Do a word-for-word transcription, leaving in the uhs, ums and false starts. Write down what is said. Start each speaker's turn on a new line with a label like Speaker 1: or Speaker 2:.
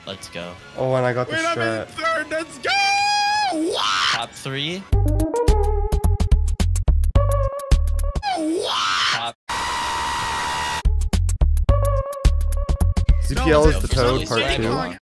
Speaker 1: Let's go.
Speaker 2: Oh, and I got the
Speaker 3: Wait, I'm in
Speaker 2: strat.
Speaker 3: third. Let's go. What?
Speaker 1: Top three.
Speaker 3: What?
Speaker 1: Top.
Speaker 2: Z P L
Speaker 3: No,
Speaker 2: Is The
Speaker 3: no,
Speaker 2: Toad
Speaker 3: no,
Speaker 2: Part
Speaker 3: no,
Speaker 2: two.
Speaker 3: no.